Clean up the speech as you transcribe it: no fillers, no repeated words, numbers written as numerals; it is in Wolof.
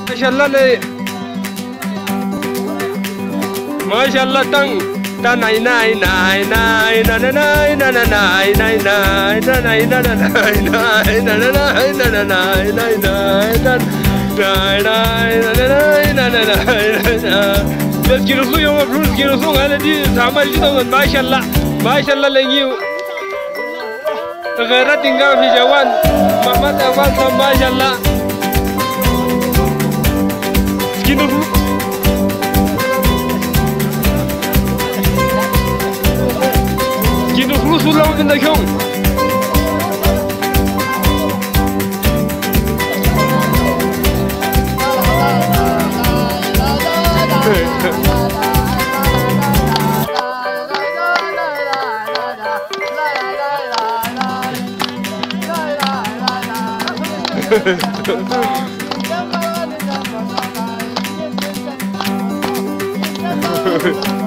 Masyaallah le. Masyaallah tang. Ta nai nai nai nai na na nai na na nai nai nai na nai na na nai nai na na nai na na nai nai nai na nai nai na na nai. Let's get us young up, let's get us young. I did sama di tu kan. Masyaallah, masyaallah lagi. Negara tinggal di Jawan, mama tawar sama masyaallah. Skin dulu. Skin dulu sulam benda kau. Hehehe